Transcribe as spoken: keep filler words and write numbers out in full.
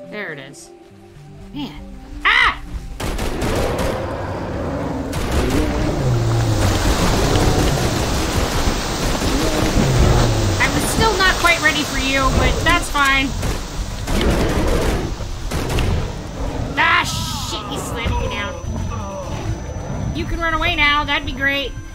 There it is. Man. Ah! I was still not quite ready for you, but that's fine. Ah, shit, he's slamming me down. You can run away now, that'd be great.